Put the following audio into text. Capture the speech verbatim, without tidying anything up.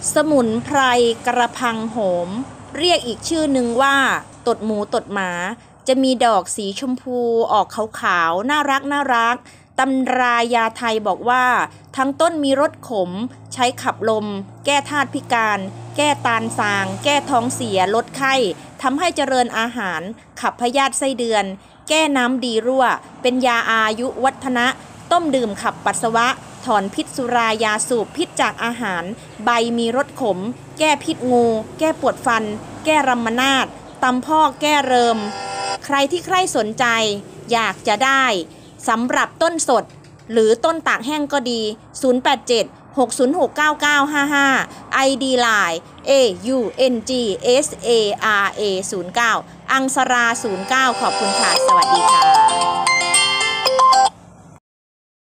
สมุนไพรกระพังโหมเรียกอีกชื่อหนึ่งว่าตดหมูตดหมาจะมีดอกสีชมพูออกขาวๆน่ารักน่ารักตำรายาไทยบอกว่าทั้งต้นมีรสขมใช้ขับลมแก้ธาตุพิการแก้ตาลสางแก้ท้องเสียลดไข้ทำให้เจริญอาหารขับพยาธิไส้เดือนแก้น้ำดีรั่วเป็นยาอายุวัฒนะต้มดื่มขับปัสสาวะถอนพิษสุรายาสูบพิษจากอาหารใบมีรสขมแก้พิษงูแก้ปวดฟันแก้รัมมนาถตำพอกแก้เริมใครที่ใครสนใจอยากจะได้สำหรับต้นสดหรือต้นตากแห้งก็ดีศูนย์ แปด เจ็ด หก ศูนย์ หก เก้า เก้า ห้า ห้า ไอ ดี ไลน์ เอ ยู เอ็น จี เอส เอ อาร์ เอ ศูนย์ เก้า อังสราศูนย์ เก้าขอบคุณค่ะสวัสดีค่ะ